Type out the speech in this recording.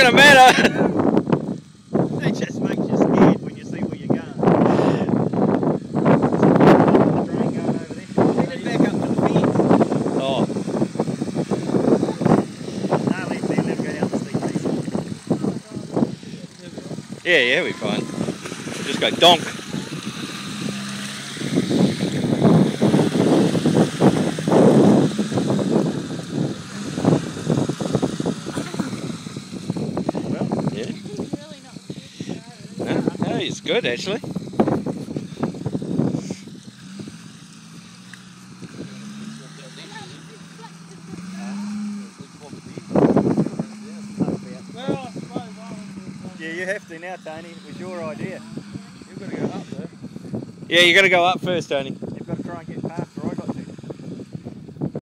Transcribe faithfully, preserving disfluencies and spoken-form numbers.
going to matter. It just makes you scared when you see where you're going. The drain going over there. Head back up to the fence. Oh. No, leave there, let him go down the steep piece. Yeah, yeah, we're fine. Just go donk. Well, yeah. No, no, he's good actually. Yeah, you have to now, Tony. It was your idea. You've got to go up there. Yeah, you got to go up first, Tony.